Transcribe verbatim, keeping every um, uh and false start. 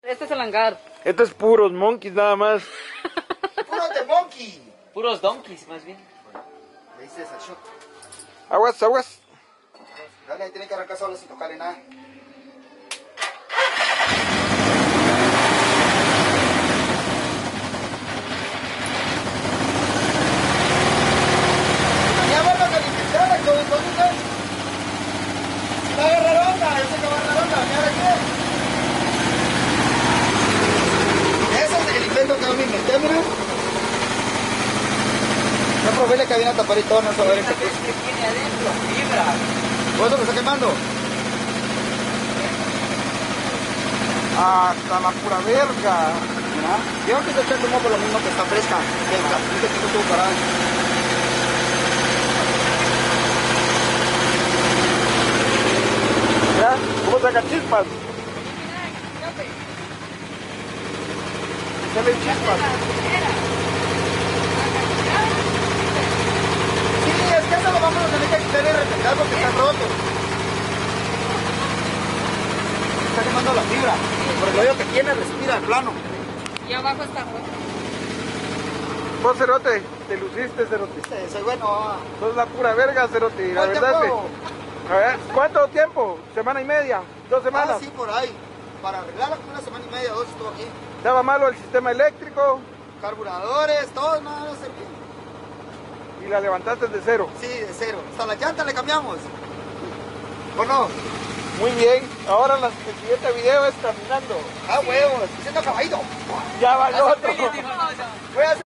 Este es el hangar. Esto es puros monkeys nada más. Puros de monkey. Puros donkeys, más bien. Le dices al shot. Aguas, aguas. Dale, ahí tiene que arrancar solo sin tocarle nada. Ya vuelvo a calificar, todo entonces. Va a agarrar onda, yo sé que va a agarrar onda, mira aquí. Ese es el invento que yo me inventé, mira. Yo probé la cabina a tapar y todo, no saber qué ¿Qué tiene adentro? Fibra. ¿Por eso me está quemando? Hasta la pura verga. Mira, yo que se echa como por lo mismo que está fresca. Que el café que tengo todo parado. Mira, cómo saca chispas. Salen chispas. Sí, es que eso lo vamos a tener que quitar y repetir porque está roto. Está quemando la fibra. Por el hoyo que tiene, respira plano. Y abajo está roto. Vos, Cerote, te luciste, Cerote. Sí, soy bueno. Sos la pura verga, Cerote. La ¿Cuánto verdad es tiempo? que... A ver, ¿cuánto tiempo? ¿Semana y media? ¿Dos semanas? Ah, sí, por ahí. Para arreglarla como una semana y media, dos estuvo aquí. ¿Estaba malo el sistema eléctrico? Carburadores, todo, no, no sé bien. Y la levantaste de cero. Sí, de cero. Hasta la llanta le cambiamos. ¿O no? Muy bien. Ahora la- el siguiente video es caminando. Ah, huevos. Siendo caballito. Ya va el otro. Voy a hacer